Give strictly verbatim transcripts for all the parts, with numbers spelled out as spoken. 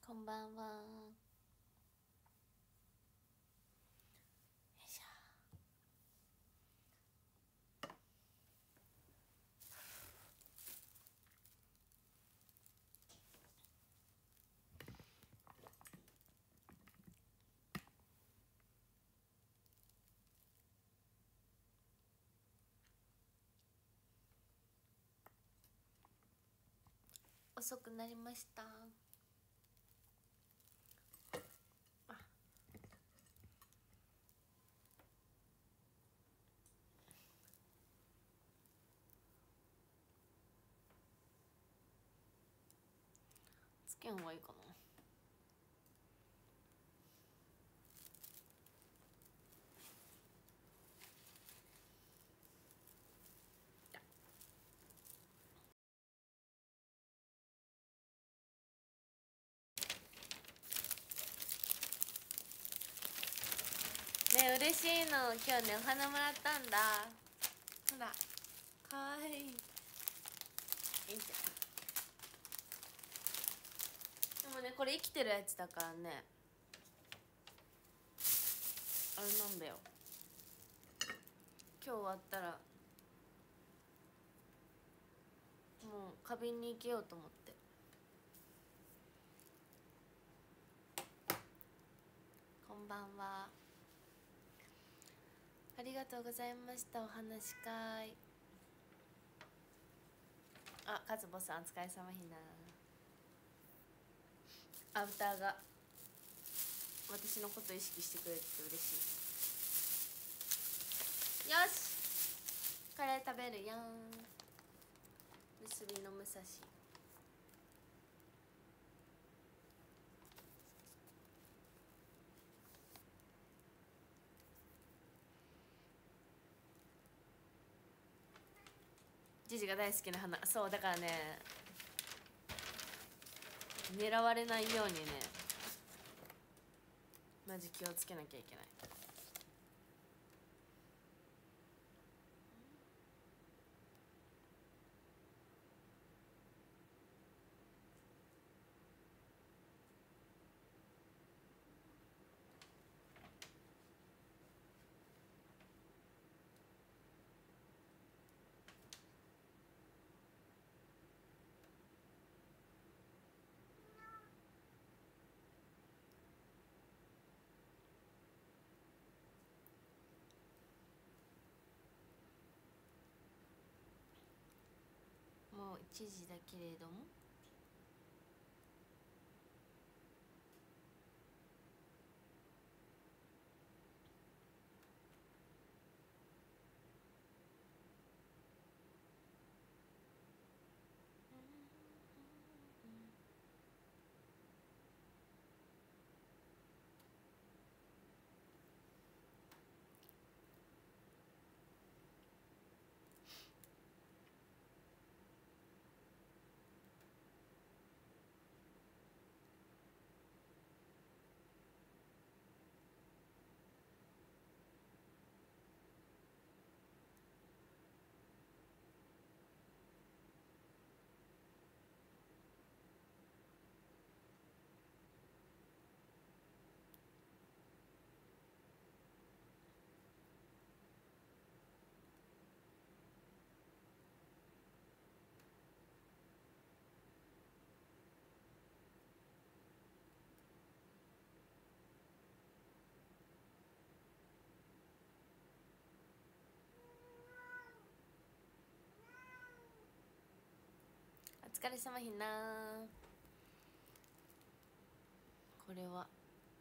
こんばんは。よいしょ。遅くなりました。つけん方がいいかな。ね、嬉しいの。今日ねお花もらったんだ。ほらかわいい。いいじゃん。でもねこれ生きてるやつだからねあれなんだよ、今日終わったらもう花瓶に生けようと思って。こんばんは、ありがとうございました。お話し会。あ、カズボさんお疲れ様ひな。アウターが私のこと意識してくれて嬉しい。よしカレー食べるやん。結びの武蔵。ジジが大好きな花。そうだからね狙われないようにねマジ気をつけなきゃいけない。もういちじだけれどもお疲れ様ひな。これは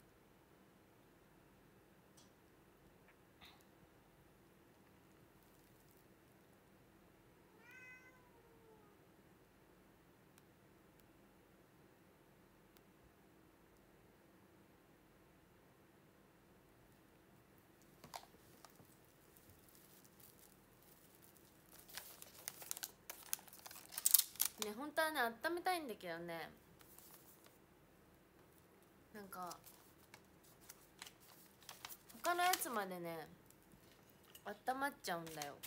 ね本当はね温めたいんだけどねなんか他のやつまでね温まっちゃうんだよ。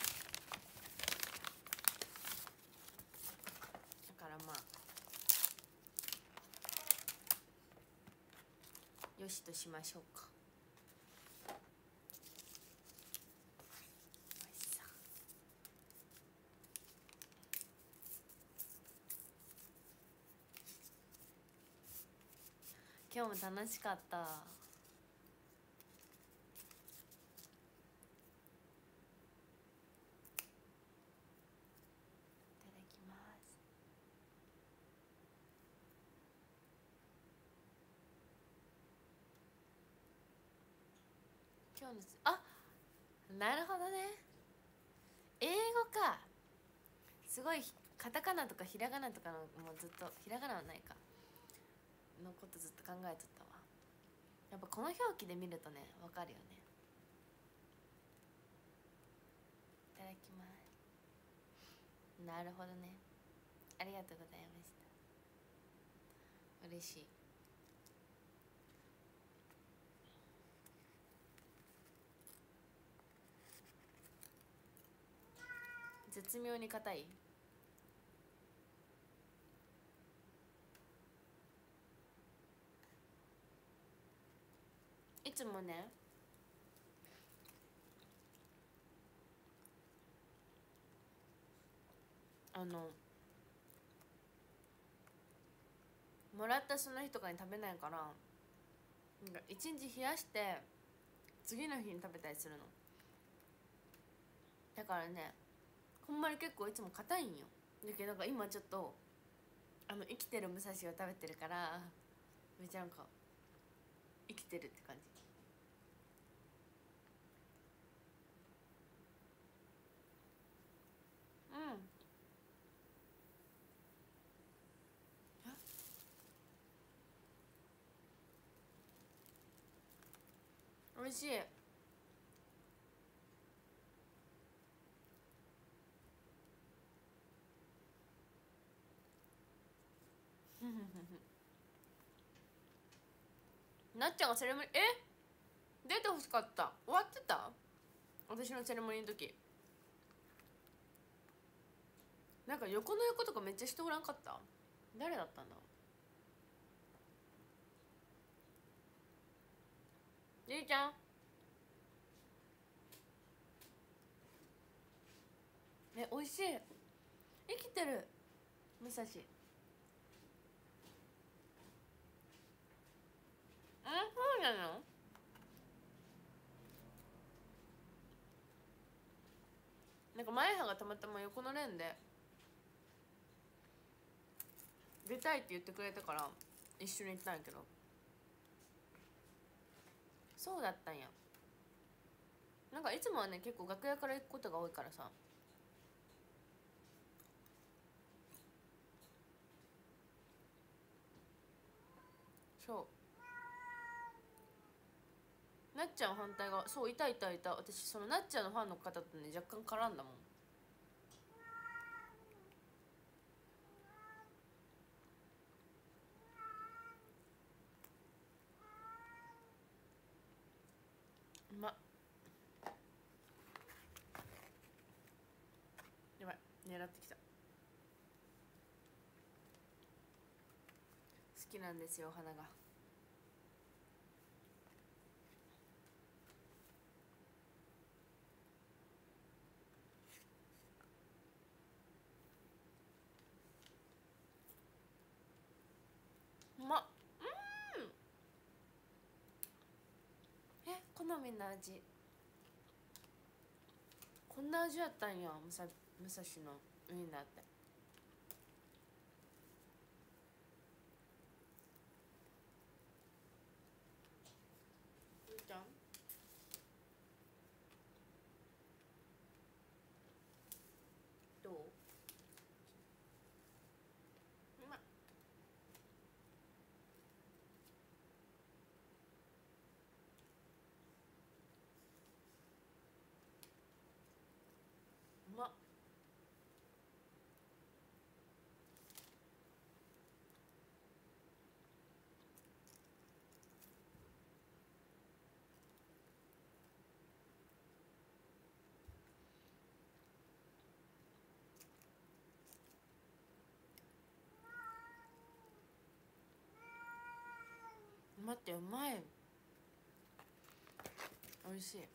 だからまあよしとしましょうか。今日も楽しかった。いただきます。今日のあ、なるほどね。英語か。すごいカタカナとかひらがなとかのもうずっとひらがなはないかのことずっと考えとったわ。やっぱこの表記で見るとねわかるよね。いただきます。なるほどね。ありがとうございました。嬉しい。絶妙に硬い。いつもねあのもらったその日とかに食べないから、なんか一日冷やして次の日に食べたりするの。だからねほんまに結構いつも硬いんよ。だけどなんか今ちょっとあの生きてる武蔵を食べてるからめっちゃなんか生きてるって感じ。うん、おいしい。なっちゃんがセレモニーえ出てほしかった。終わってた私のセレモニーの時。なんか横の横とかめっちゃ人おらんかった。誰だったんだ。ゆりちゃんえ美味しい。生きてる武蔵。うんそうなの。なんか前葉がたまたま横のレーンで出たいって言ってくれたから一緒に行ったんやけど。そうだったんや。なんかいつもはね結構楽屋から行くことが多いからさ。そうなっちゃん反対側。そういたいたいた。私そのなっちゃんのファンの方とね若干絡んだもん。うまっ。やばい狙ってきた。好きなんですよお花が。うまっ。うんえ好みの味。こんな味やったんや。武蔵武蔵のウインナーって。ゆうちゃんどう。うまっ。うまっ。待ってうまい。 美味しい。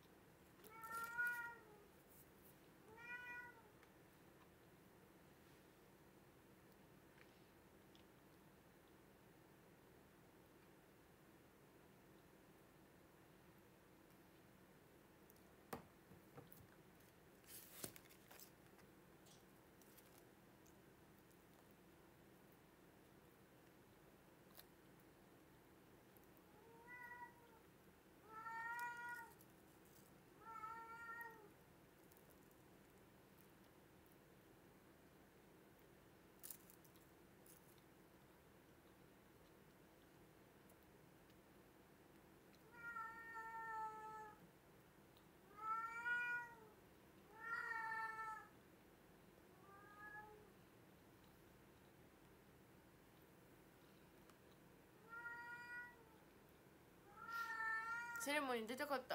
セレモニー出たかった。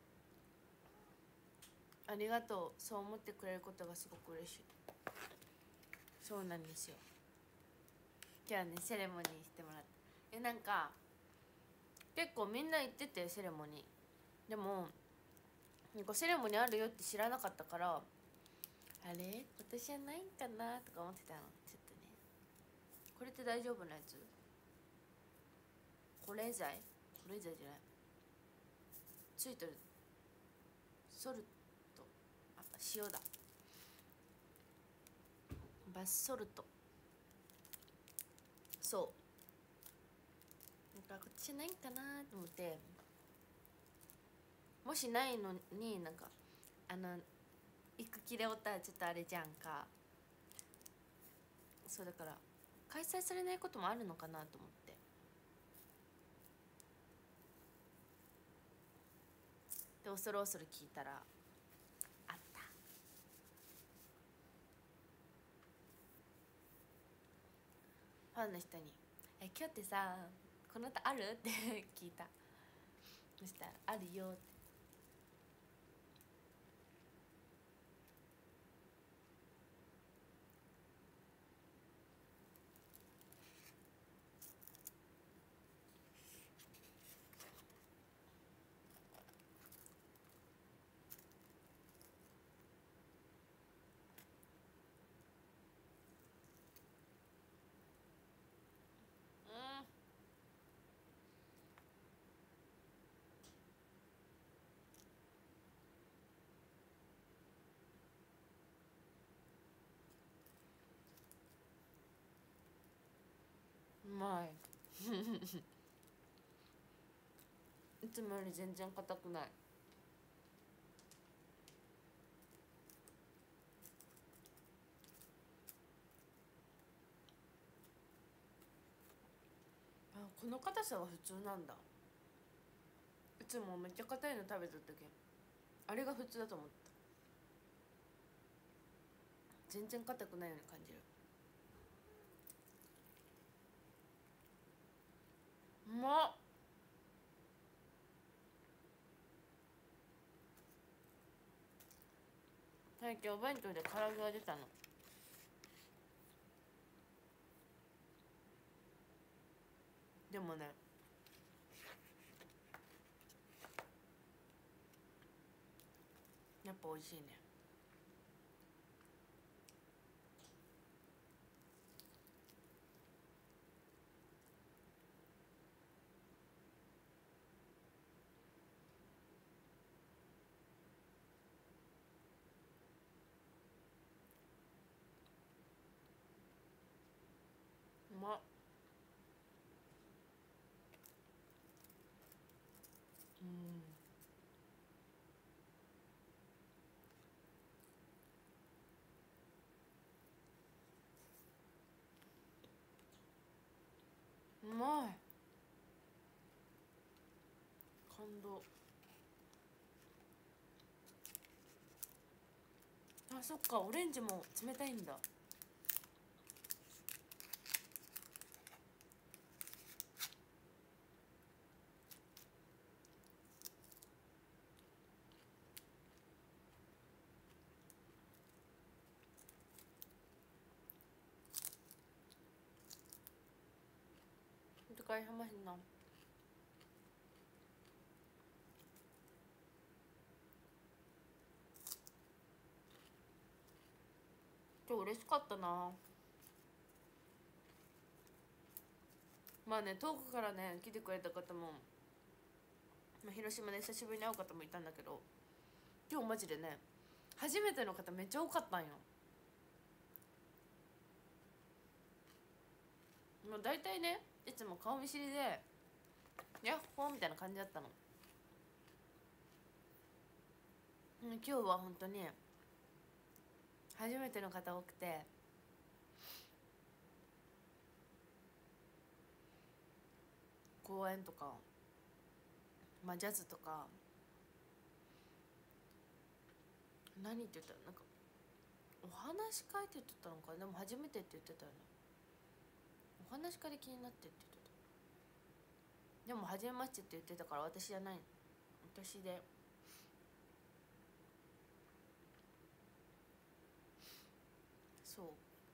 ありがとう。そう思ってくれることがすごく嬉しい。そうなんですよ。今日はねセレモニーしてもらった。えなんか結構みんな行っててセレモニーでもなんかセレモニーあるよって知らなかったから、あれ今年はないんかなとか思ってたの。ちょっとね、これって大丈夫なやつ？保冷剤？保冷剤じゃない、ついてる。ソルト、あ塩だ、バスソルト。そうなんか今年ないんかなと思って、もしないのになんかあの行く気でおったらちょっとあれじゃんか。そうだから開催されないこともあるのかなと思って。で恐る恐る聞いたらあった。ファンの人に「え今日ってさこの歌ある?」って聞いた。そしたら「あるよ」って。うんうまい。いつもより全然硬くない。あこの硬さは普通なんだ。いつもめっちゃ硬いの食べた時あれが普通だと思った。全然硬くないように感じる。うまっ。最近お弁当で唐揚げが出たの。でもねやっぱ美味しいね。うまっ。うんうまい。感動。あそっかオレンジも冷たいんだ。使いはまへんな。 今日嬉しかったな。まあね、遠くからね来てくれた方も、まあ、広島で久しぶりに会う方もいたんだけど、今日マジでね初めての方めっちゃ多かったんよ。もう大体ねいつも顔見知りでヤッホーみたいな感じだったの。今日は本当に初めての方多くて、公演とか、まあ、ジャズとか、何って言ったらなんかお話し会って言ってたのか、でも初めてって言ってたよね。お話し会で気になってって言ってた。でも初めましてって言ってたから私じゃない、私で。そう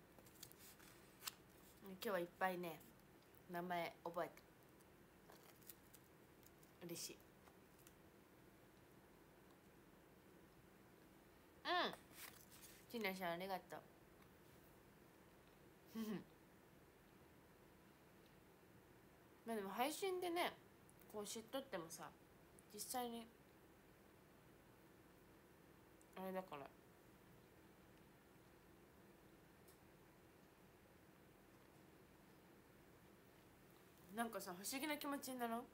今日はいっぱいね名前覚えて嬉しい。うんひなちゃんありがとう。まあでも配信でねこう知っとってもさ、実際にあれだから、なんかさ不思議な気持ちにならん？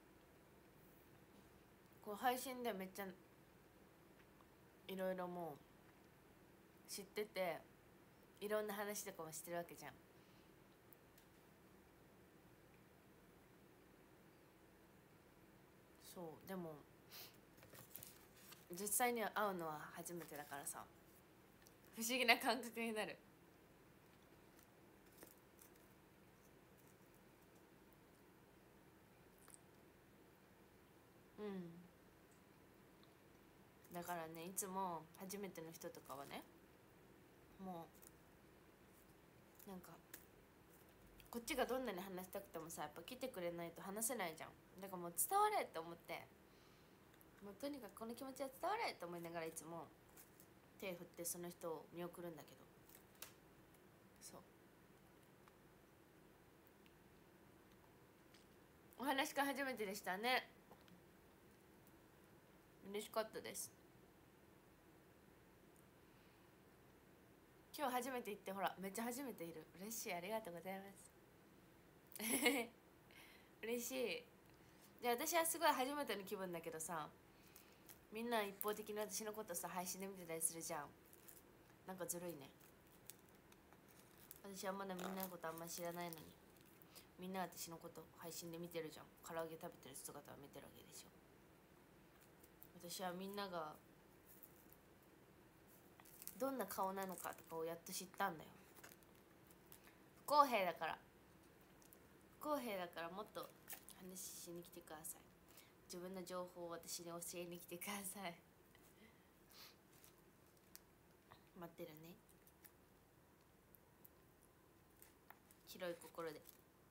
こう配信でめっちゃいろいろもう知ってて、いろんな話とかもしてるわけじゃん。そうでも実際には会うのは初めてだからさ、不思議な感覚になる。うんだからね、いつも初めての人とかはね、もうなんかこっちがどんなに話したくてもさ、やっぱ来てくれないと話せないじゃん。だからもう伝われって思って、もうとにかくこの気持ちは伝われって思いながらいつも手振ってその人を見送るんだけど、そうお話し会初めてでしたね。嬉しかったです。今日初めて行って、ほらめっちゃ初めている。嬉しい、ありがとうございます嬉しい。で私はすごい初めての気分だけどさ、みんな一方的に私のことさ配信で見てたりするじゃん。なんかずるいね。私はまだみんなのことあんま知らないのに、みんな私のこと配信で見てるじゃん。唐揚げ食べてる姿を見てるわけでしょ。私はみんながどんな顔なのかとかをやっと知ったんだよ。不公平だから、不公平だからもっと話しに来てください。自分の情報を私に教えに来てください待ってるね、広い心で。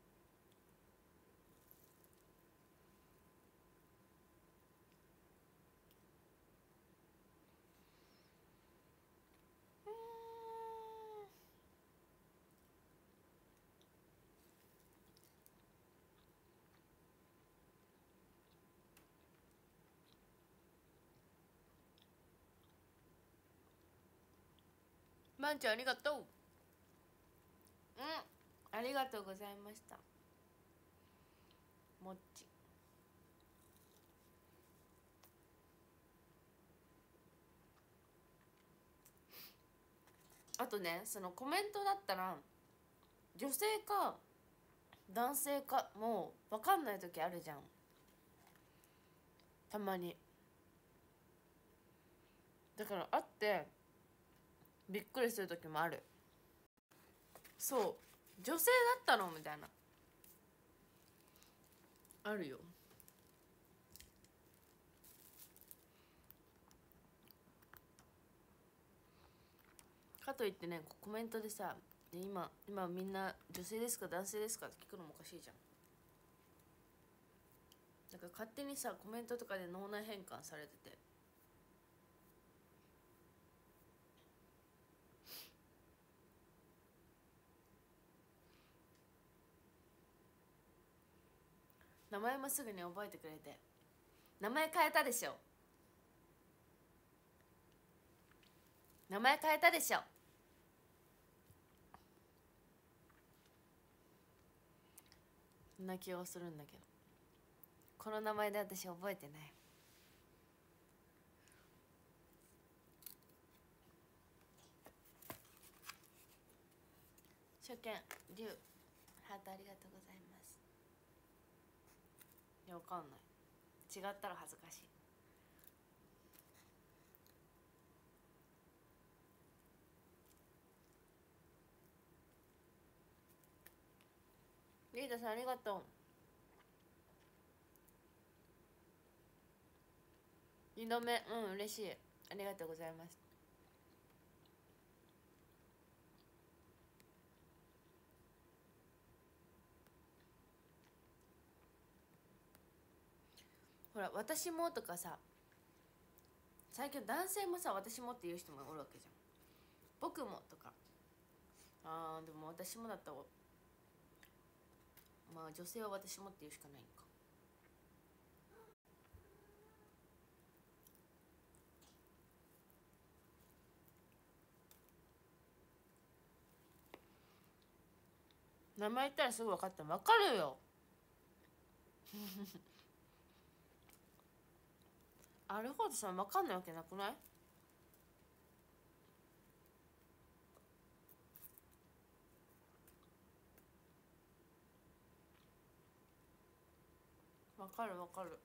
まんちゃんありがとう。うんありがとうございました。もっちあとね、そのコメントだったら女性か男性かもう分かんない時あるじゃん、たまに。だから会ってびっくりする時もある。そう女性だったのみたいなあるよ。かといってねコメントでさ、今今みんな女性ですか男性ですかって聞くのもおかしいじゃん。だから勝手にさコメントとかで脳内変換されてて、 名前もすぐに覚えてくれて。名前変えたでしょ。名前変えたでしょ。そんな気がするんだけど、この名前で私覚えてない。初見龍ハートありがとうございます。いや、わかんない。違ったら恥ずかしい。リーダさんありがとう。二度目、うん、嬉しい。ありがとうございます。ほら、私もとかさ、最近男性もさ、私もって言う人もおるわけじゃん。僕もとか。あー、でも私もだったら、まあ女性は私もって言うしかないんか。名前言ったらすぐ分かった。分かるよ。アルフォードさん分かんないわけなくない？分かる分かる。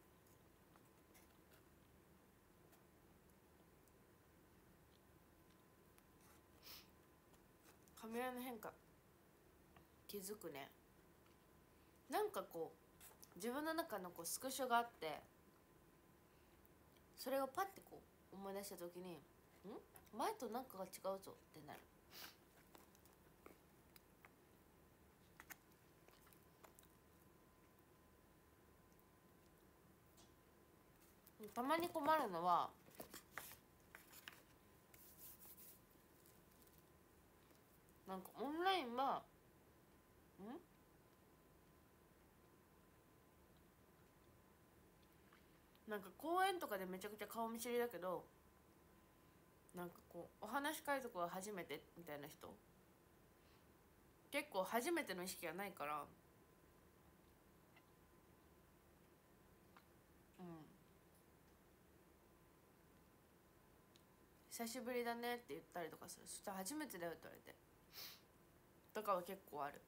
カメラの変化気づくね。なんかこう自分の中のこうスクショがあって、それをパッてこう思い出した時に、ん前となんかが違うぞってなる。たまに困るのは、なんかオンラインはんなんか公園とかでめちゃくちゃ顔見知りだけど、なんかこうお話し会とかは初めてみたいな人、結構初めての意識がないから、うん、久しぶりだねって言ったりとかする。そしたら初めてだよって言われてとかは結構ある。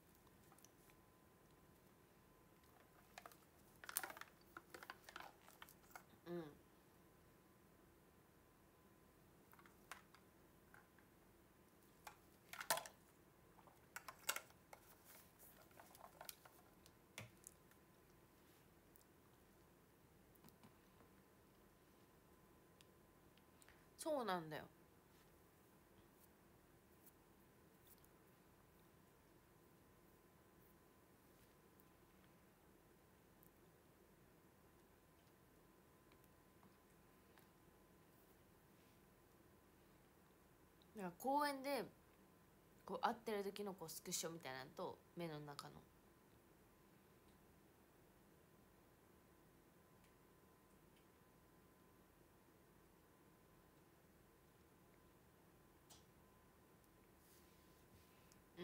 うん、そうなんだよ。だから公園でこう会ってる時のこうスクショみたいなのと目の中の、うん、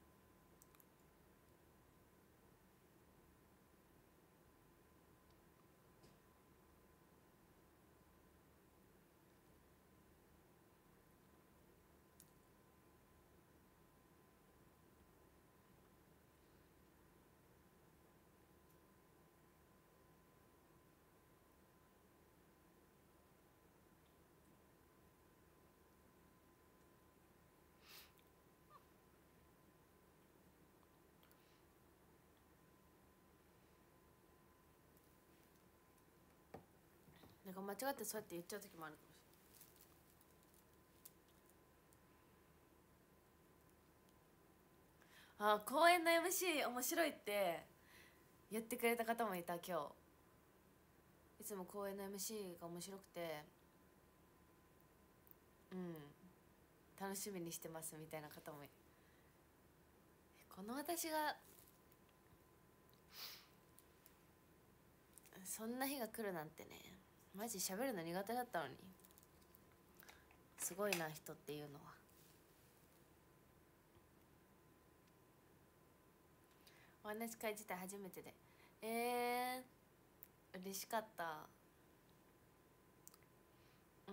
なんか間違ってそうやって言っちゃう時もあるかもしれない。あ、公演の エムシー 面白いって言ってくれた方もいた。今日いつも公演の エムシー が面白くて、うん、楽しみにしてますみたいな方もい、この私がそんな日が来るなんてね、マジ喋るの苦手だったのに。すごいな人っていうのは。お話し会自体初めてで、えー、嬉しかった。うん、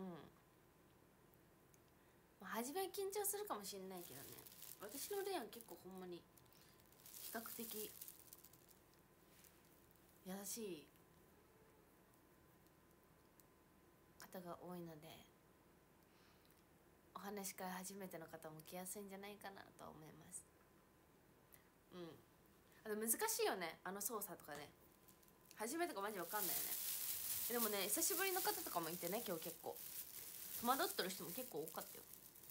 初めは緊張するかもしれないけどね、私のレアン結構ほんまに比較的優しい方が多いので、お話し会初めての方も来やすいんじゃないかなと思います。うん、あと難しいよね、あの操作とかね。初めてかマジわかんないよね。でもね、久しぶりの方とかもいてね、今日結構戸惑ってる人も結構多かったよ。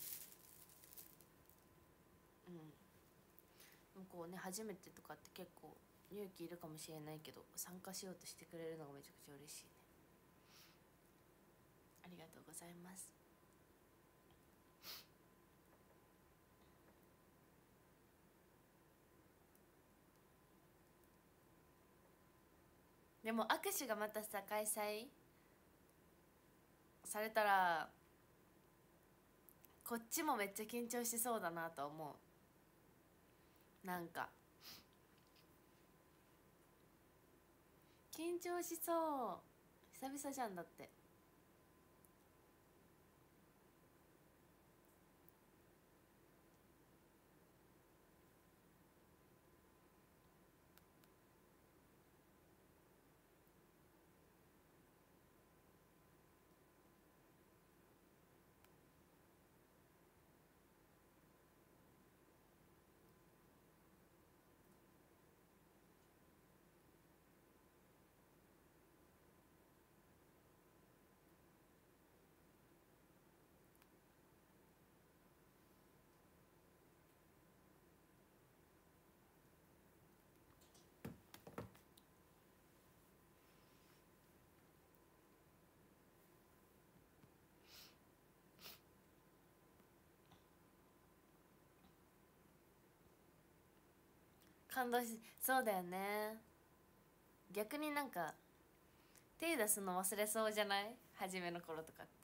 うん、でもこうね、初めてとかって結構勇気いるかもしれないけど、参加しようとしてくれるのがめちゃくちゃ嬉しいね。ありがとうございます。でも握手がまたさ開催されたらこっちもめっちゃ緊張しそうだなと思う。なんか緊張しそう、久々じゃんだって。感動しそうだよね。逆になんか手出すの忘れそうじゃない、初めの頃とかって。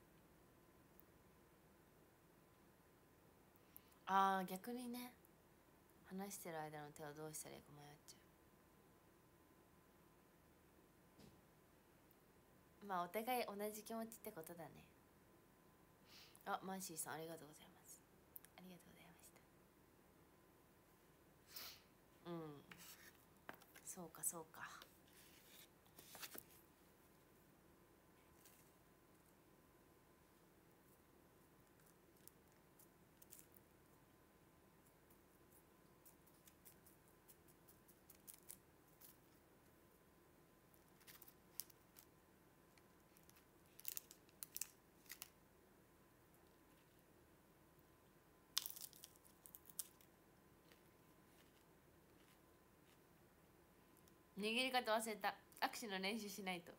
あー逆にね、話してる間の手をどうしたらいいか迷っちゃう。まあお互い同じ気持ちってことだね。あ、マンシーさんありがとうございます。ありがとうございました。うん、そうかそうか。握り方忘れた。握手の練習しないと。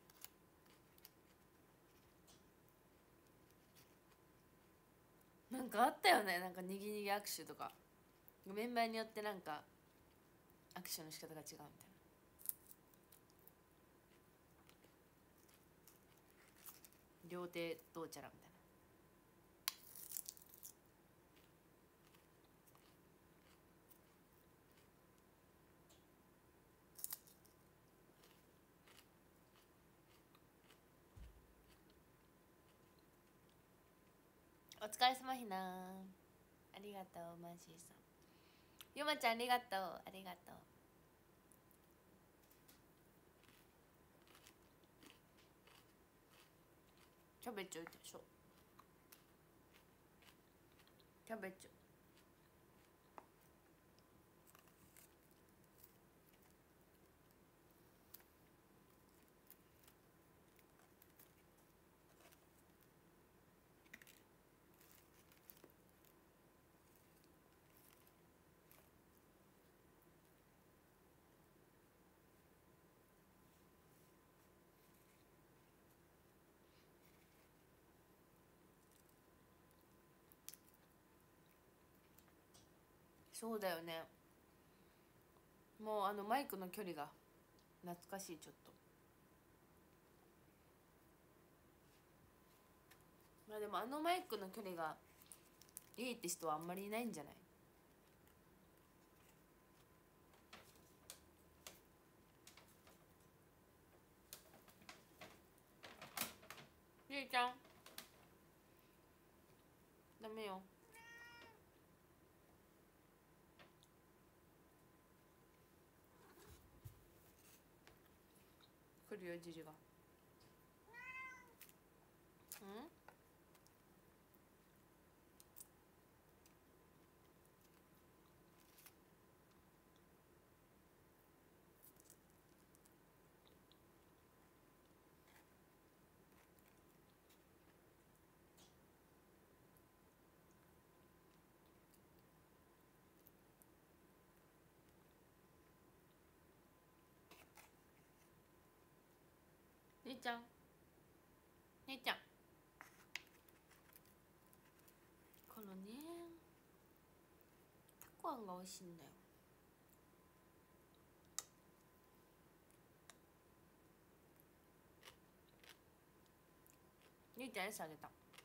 なんかあったよね、なんかにぎにぎ握手とか。メンバーによってなんか握手の仕方が違うみたいな。両手どうちゃらみたいな。お疲れ様ひな。ありがとうマンシーさん。ゆまちゃんありがとう、ありがとう。キャベツでしょ、キャベツ。そうだよね、もうあのマイクの距離が懐かしい。ちょっとまあでもあのマイクの距離がいいって人はあんまりいないんじゃない？ゆいちゃんダメよ。来るよジジが。うん？姉ちゃん姉ちゃんこのねたこあんが美味しいんだよ。姉ちゃん餌あげた。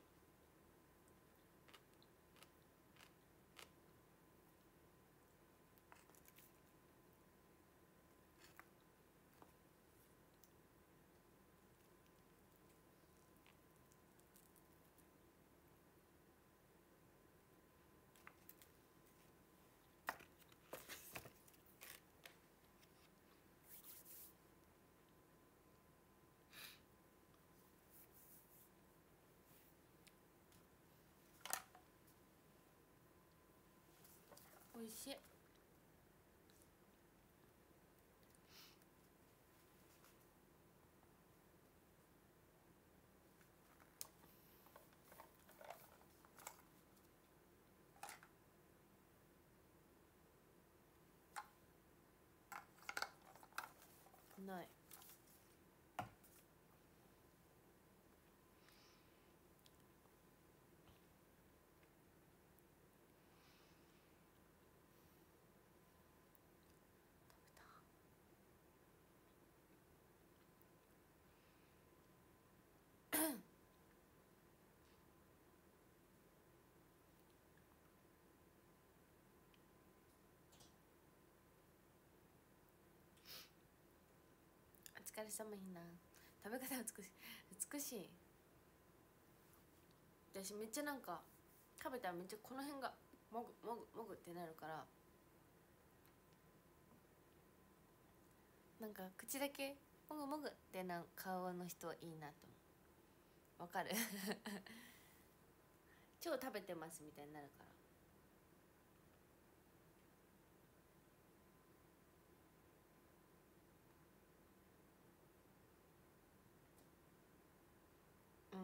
美味しい。ない。お疲れ様ひな。食べ方美しい美しい。私めっちゃなんか食べたらめっちゃこの辺がもぐもぐもぐってなるから、なんか口だけもぐもぐってな顔の人はいいなと思う。わかる超食べてますみたいになるから。うん。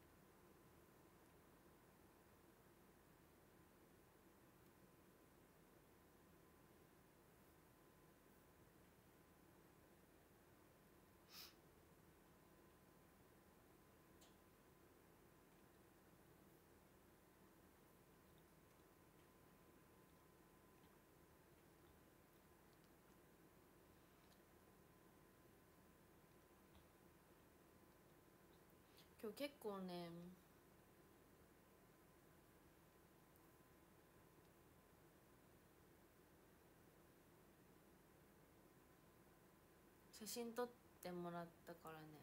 今日結構ね写真撮ってもらったからね。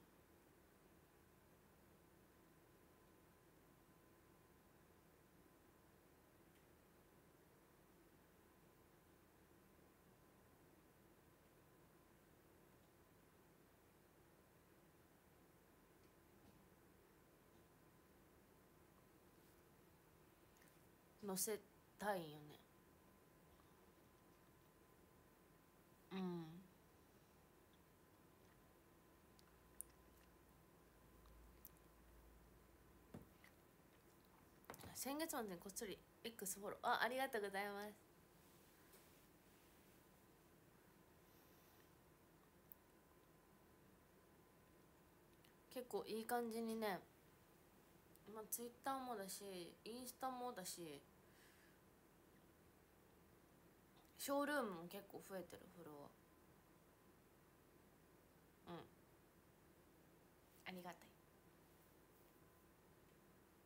載せたいよね。うん。先月末にこっそり X フォロー、あ、ありがとうございます。結構いい感じにね、まあ、Twitter もだしインスタもだし、ショールームも結構増えてるフォロワー。うん、ありがたい。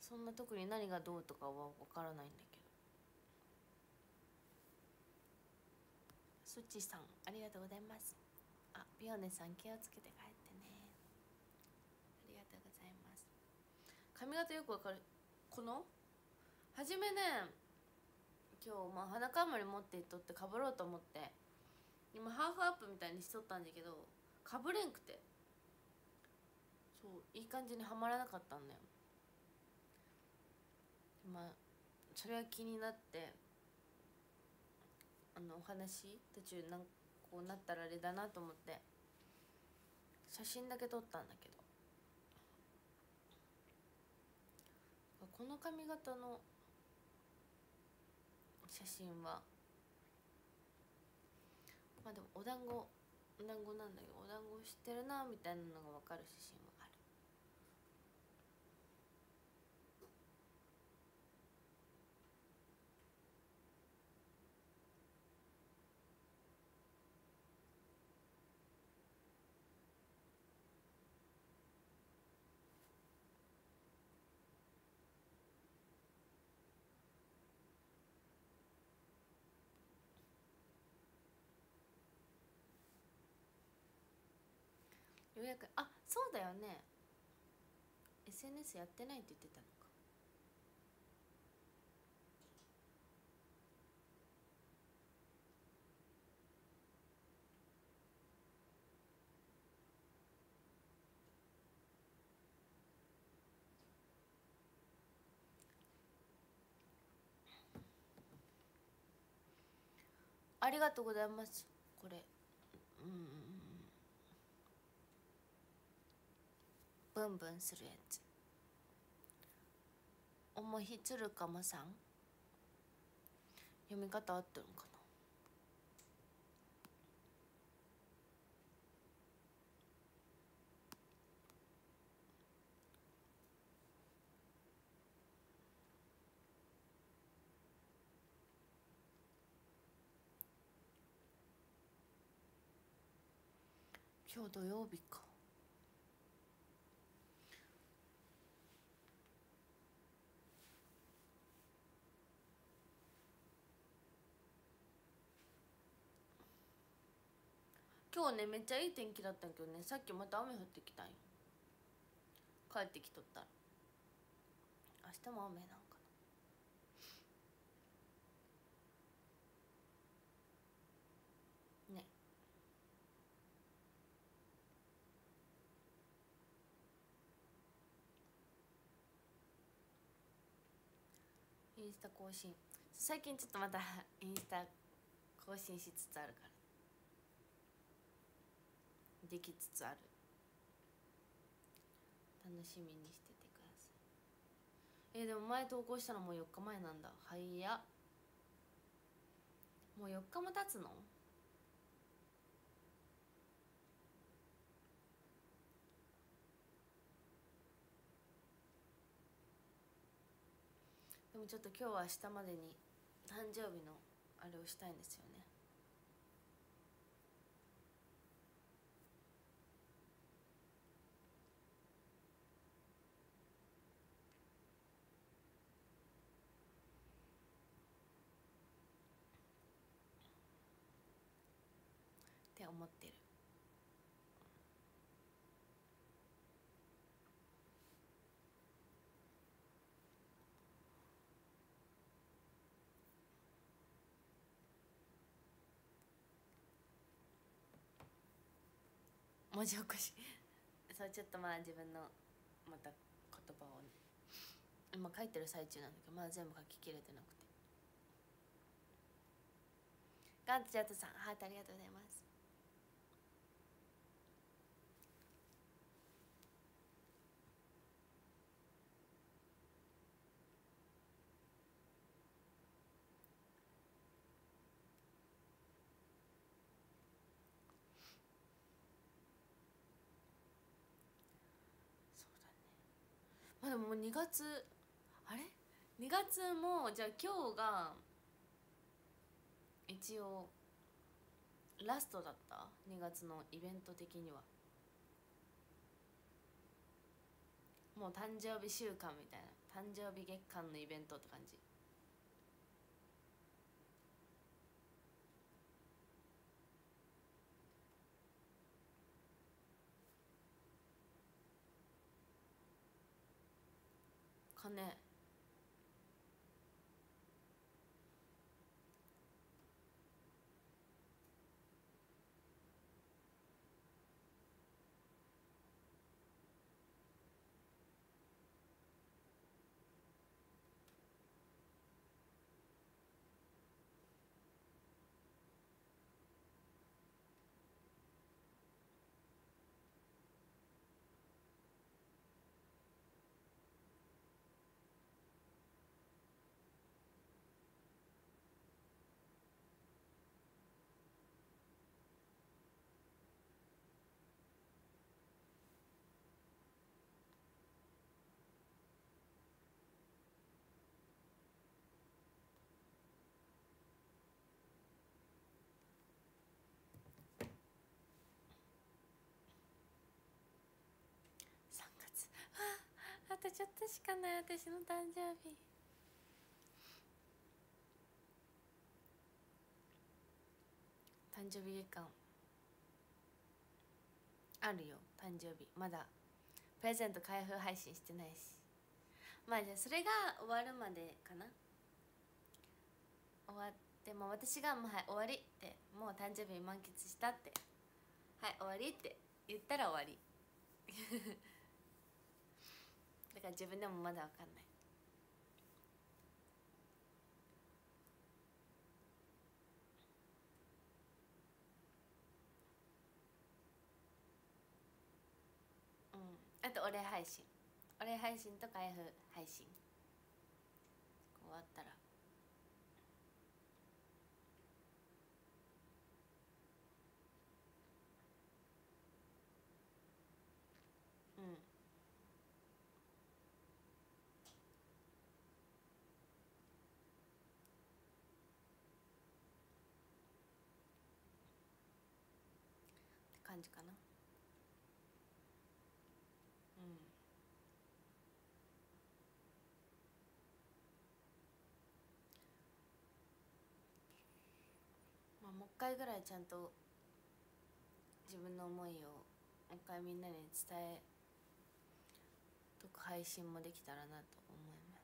そんな特に何がどうとかは分からないんだけど。そちさんありがとうございます。あ、ピオネさん気をつけて帰ってね。ありがとうございます。髪型よくわかる。この初めね、今日まあ鼻冠持っていっとってかぶろうと思って今ハーフアップみたいにしとったんだけど、かぶれんくて、そういい感じにはまらなかったんだよ。まあそれは気になって、あのお話途中なんこうなったらあれだなと思って写真だけ撮ったんだけど、この髪型の写真はまあでもお団子お団子なんだけど、お団子知ってるなみたいなのが分かる写真もある。ようやく、あ、そうだよね、 エスエヌエス やってないって言ってたのか。ありがとうございます。これうんうんうん、ブンブンするやつ。おもひつるかもさん、読み方合ってるんかな。今日土曜日か。今日ねめっちゃいい天気だったんけどね、さっきまた雨降ってきたんよ。帰ってきとったら明日も雨なんかなね。インスタ更新最近ちょっとまたインスタ更新しつつあるから、できつつある。楽しみにしててください。えー、でも前投稿したのもうよっかまえなんだ。早っ、もうよっかも経つの。でもちょっと今日は明日までに誕生日のあれをしたいんですよね。って思ってる。文字起こしそうちょっとまあ自分のまた言葉をね今書いてる最中なんだけど、まだ全部書ききれてなくて。ガンツジャットさんハートありがとうございます。そうだね、まあでももうにがつあれにがつもじゃあ今日が一応ラストだった。にがつのイベント的にはもう誕生日週間みたいな、誕生日月間のイベントって感じ。かね。さんがつ、ああとちょっとしかない、私の誕生日。誕生日月間あるよ。誕生日まだプレゼント開封配信してないし、まあじゃあそれが終わるまでかな。終わっても私がもうはい終わりって、もう誕生日満喫したって、はい終わりって言ったら終わりだから自分でもまだ分かんない。うん、あとお礼配信、お礼配信と開封配信終わったら、うん、って感じかな。うん、まあもう一回ぐらいちゃんと自分の思いをもう一回みんなに伝えとく配信もできたらなと思います。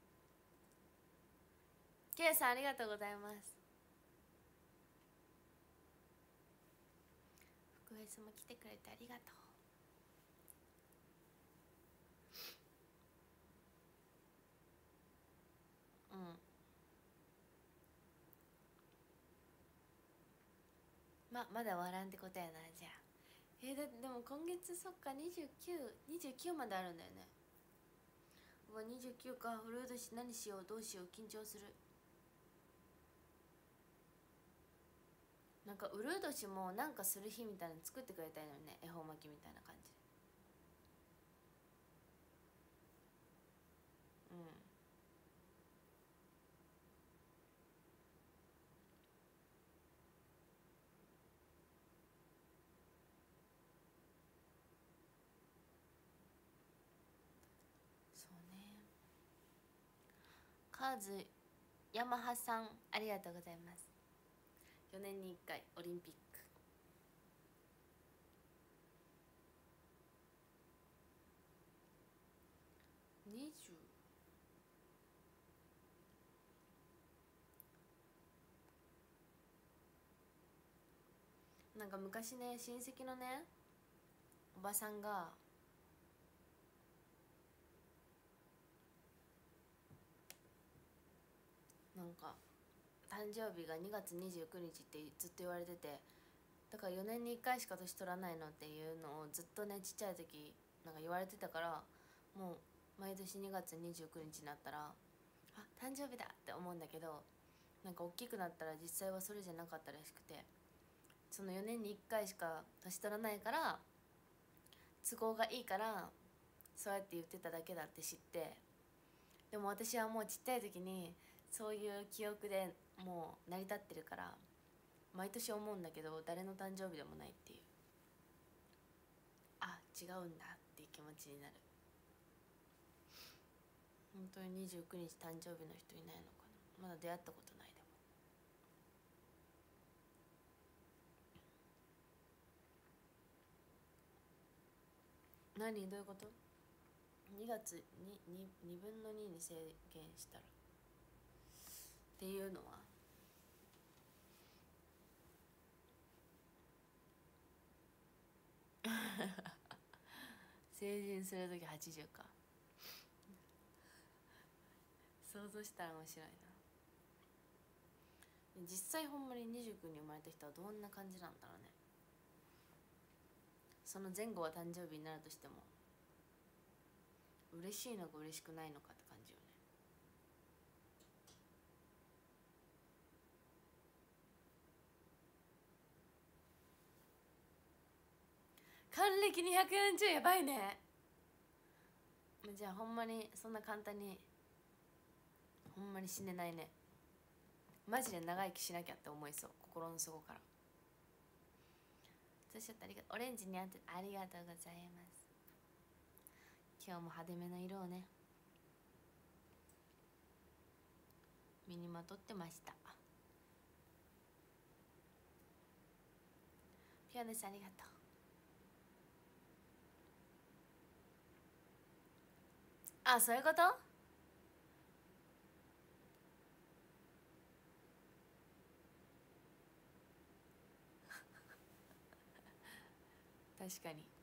ケイさんありがとうございます。福江さんも来てくれてありがとう。うん、ままだ終わらんってことやな。じゃあえー、だでも今月そっかにじゅうきゅう、にじゅうきゅうまであるんだよね。うわにじゅうきゅうか。うるう年何しよう、どうしよう、緊張する。なんかうるう年もなんかする日みたいなの作ってくれたいのにね、恵方巻きみたいな感じで。うん、そうね。カーズヤマハさんありがとうございます。よねんにいっかいオリンピック。にじゅうなんか昔ね、親戚のねおばさんがなんか誕生日がにがつにじゅうくにちってずっと言われてて、だからよねんにいっかいしか年取らないのっていうのをずっとねちっちゃい時なんか言われてたから、もう毎年にがつにじゅうくにちになったらあ誕生日だって思うんだけど、なんか大きくなったら実際はそれじゃなかったらしくて、そのよねんにいっかいしか年取らないから都合がいいからそうやって言ってただけだって知って、でも私はもうちっちゃい時にそういう記憶でもう成り立ってるから毎年思うんだけど、誰の誕生日でもないっていう、あ違うんだっていう気持ちになる。 本当ににじゅうくにち誕生日の人いないのかな。まだ出会ったことない。でも何どういうこと？にがつににぶんのにに制限したらっていうのは成人するときはちじゅうか。想像したら面白いな。実際ほんまににじゅうくに生まれた人はどんな感じなんだろうね。その前後は誕生日になるとしても嬉しいのか嬉しくないのかって感じよね。還暦にひゃくよんじゅうやばいね。じゃあほんまにそんな簡単にほんまに死ねないね。マジで長生きしなきゃって思いそう、心の底から。ツーショットありがとう。オレンジにあってありがとうございます。今日も派手めの色をね身にまとってました。ピアネスありがとう。あ、そういうこと？確かに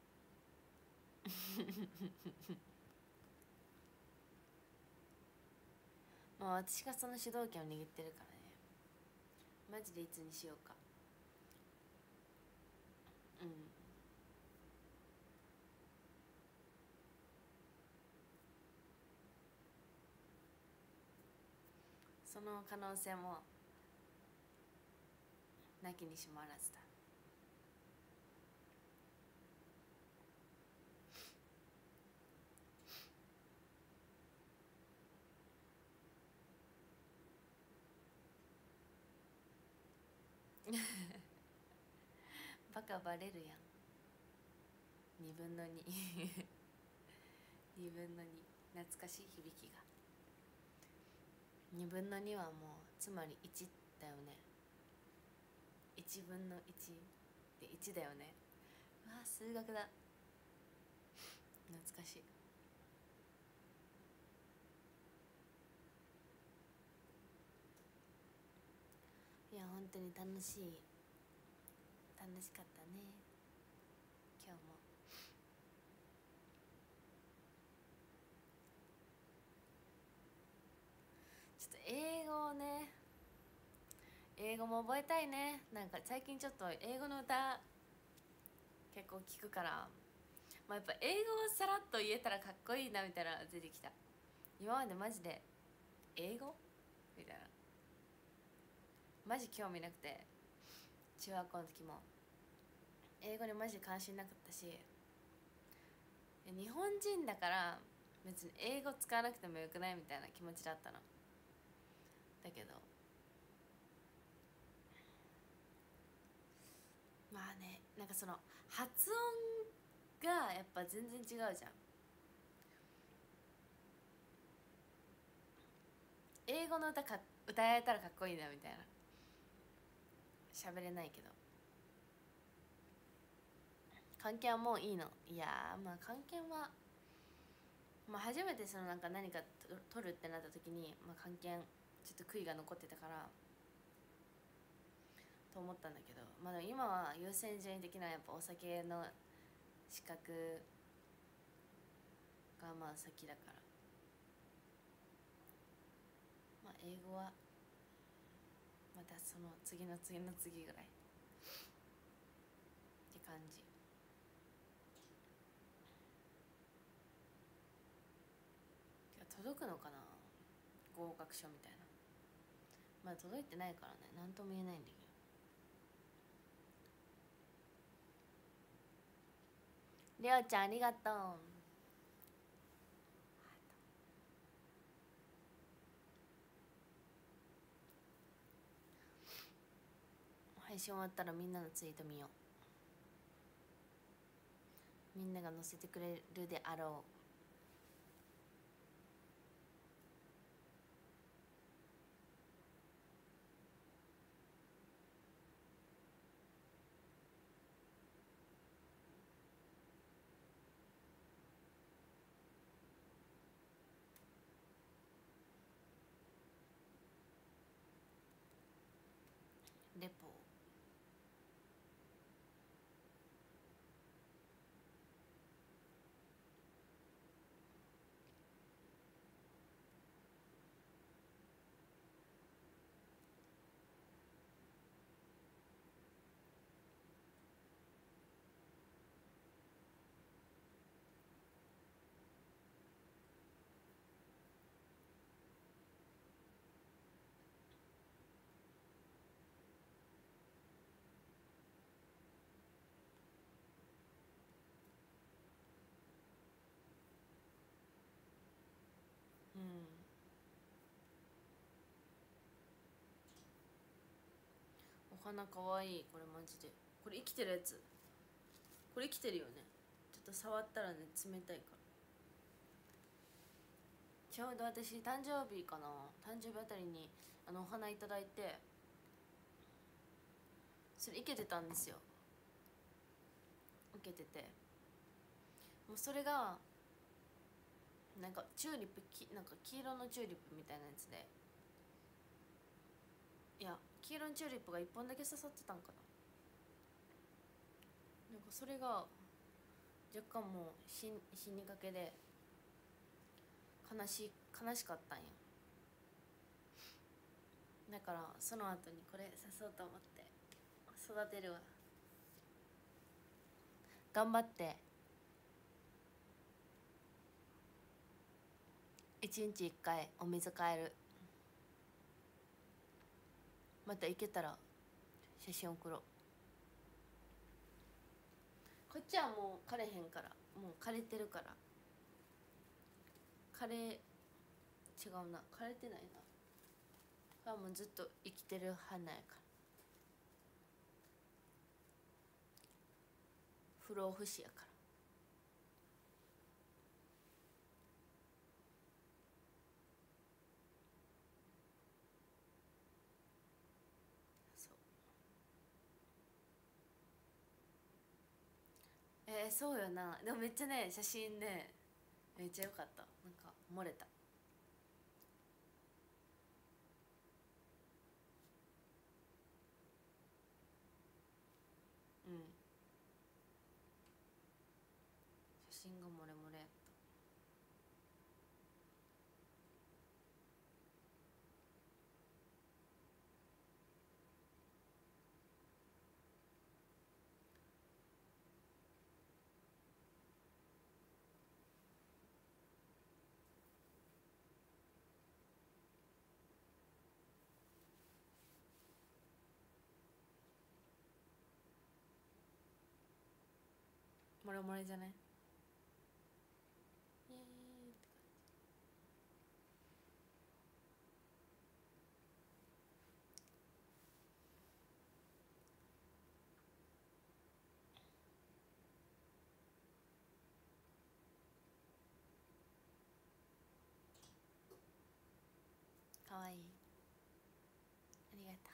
まあ私がその主導権を握ってるからね。マジでいつにしようか。うん。その可能性もなきにしもあらずだ。バカバレるやん。にぶんのににぶんのに懐かしい響きが。にぶんのにはもうつまりいちだよね。いちぶんのいちでいちだよね。うわ数学だ。懐かしい。いや本当に楽しい楽しかったね今日も。ちょっと英語をね英語も覚えたいね。なんか最近ちょっと英語の歌結構聞くから、まあ、やっぱ英語をさらっと言えたらかっこいいなみたいなの出てきた。今までマジで英語みたいなマジ興味なくて、中学校の時も英語にマジで関心なかったし、日本人だから別に英語使わなくてもよくないみたいな気持ちだったの。だけどまあね、なんかその発音がやっぱ全然違うじゃん。英語の歌か歌えたらかっこいいなみたいな。喋れないけど関係はもういいの。いやまあ関係は、まあ、初めてそのなんか何か取るってなった時に、まあ、関係ちょっと悔いが残ってたからと思ったんだけど、まあ、でも今は優先順位的なやっぱお酒の資格がまあ先だから、まあ英語はまたその次の次の次ぐらいって感じ。届くのかな合格書みたいな。まだ届いてないからね何とも言えないんだけど。りょうちゃんありがとう。配信終わったらみんなのツイート見よう。みんなが載せてくれるであろ花かわいい。これマジでこれ生きてるやつ、これ生きてるよね。ちょっと触ったらね冷たいから。ちょうど私誕生日かな、誕生日あたりにあのお花いただいて、それ生けてたんですよ。生けてて、もうそれがなんかチューリップきなんか黄色のチューリップみたいなやつで、いや黄色のチューリップがいっぽんだけ刺さってたんかな。なんかそれが若干もう死死にかけで悲し悲しかったんや。だからその後にこれ刺そうと思って育てるわ。頑張っていちにちいっかいお水変える。また行けたら写真送ろう。こっちはもう枯れへんから、もう枯れてるから。枯れ違うな、枯れてないな。これはもうずっと生きてる花やから。不老不死やから。そうえー、そうよな。でもめっちゃね写真ねめっちゃ良かった。なんか漏れた。うん、写真が漏れ漏れやった。漏れ漏れじゃない？イエーイってかわいい。ありがと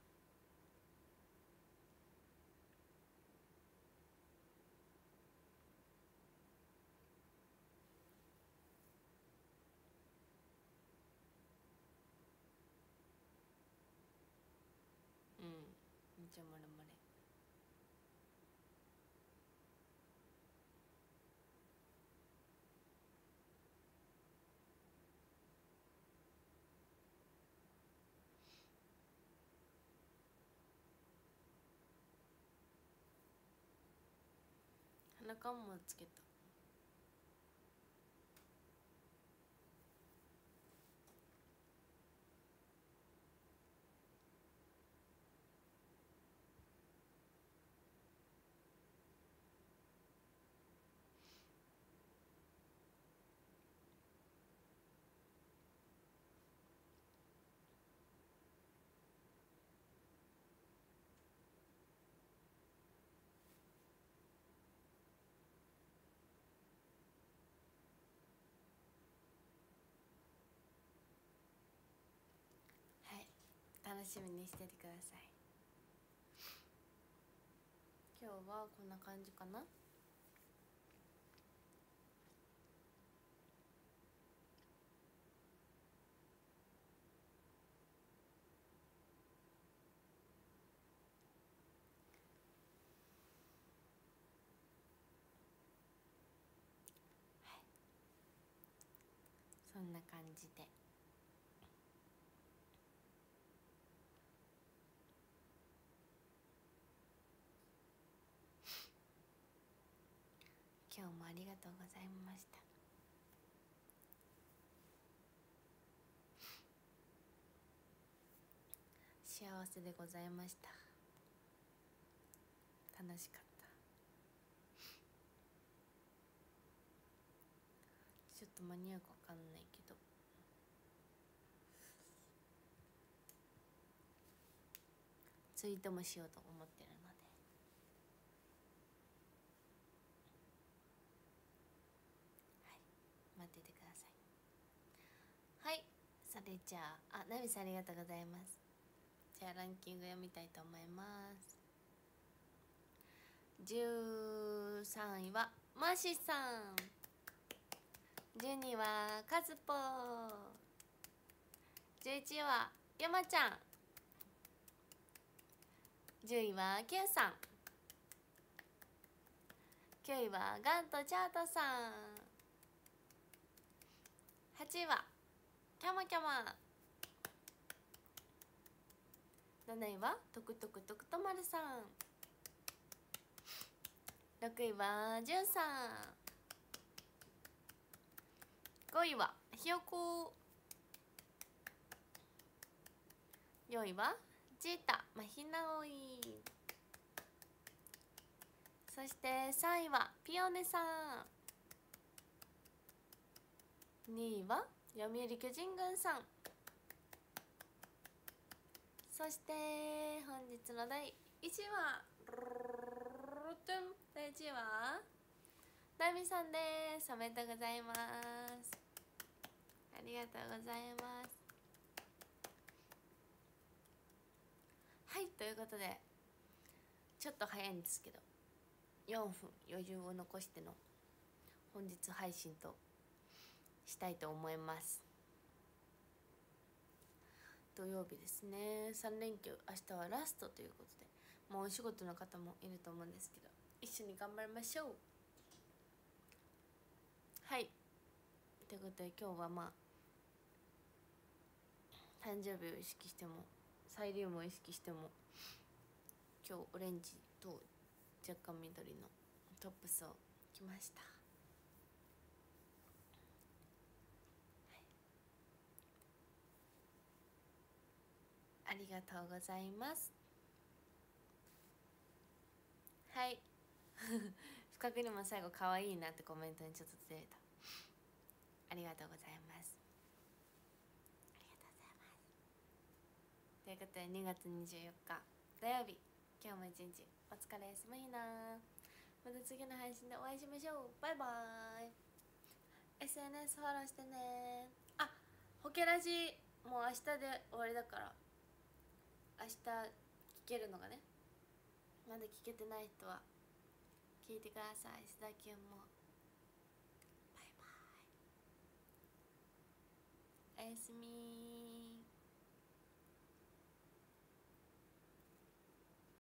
う。うん、めっちゃ漏れ漏れ。鼻かんもつけた。はい、楽しみにしててください。今日はこんな感じかな。そんな感じで今日もありがとうございました。幸せでございました。楽しかった。ちょっと間に合うか分かんないけど、 ツイートもしようと思ってるので、はい、待っててください。はい、それじゃあ、あ、ナミさんありがとうございます。じゃあランキング読みたいと思います。じゅうさんいはマシさん、じゅうにいはカズポー、じゅういちいはヤマちゃん、じゅういはキュウさん、きゅういはガントチャートさん、はちいはキャマキャマ、なないはトクトクトクトマルさん、ろくいはジュンさん、ごいはひよこ、よんいはジータマヒナオイ、そしてさんいはピオネさん、にいは読売巨人軍さん、そして本日のだいいちいはだいいちいはナミさんです。おめでとうございます。ありがとうございます。はい、ということでちょっと早いんですけどよんぷん余裕を残しての本日配信としたいと思います。土曜日ですね、さんれんきゅう、明日はラストということで、もうお仕事の方もいると思うんですけど、一緒に頑張りましょう。はい、ということで今日はまあ誕生日を意識してもサイリウムを意識しても今日オレンジと若干緑のトップスを着ました。ありがとうございます。はい不覚にも最後可愛いなってコメントにちょっと出れた。ありがとうございます。ありがとうございます。ということでにがつにじゅうよっか土曜日、今日も一日お疲れ様いな。また次の配信でお会いしましょう。バイバーイ。 エスエヌエス フォローしてね。あ、ホケラジもう明日で終わりだから、明日聞けるのがね、まだ聞けてない人は聞いてください。須田きゅんもバイバイ、おやすみ。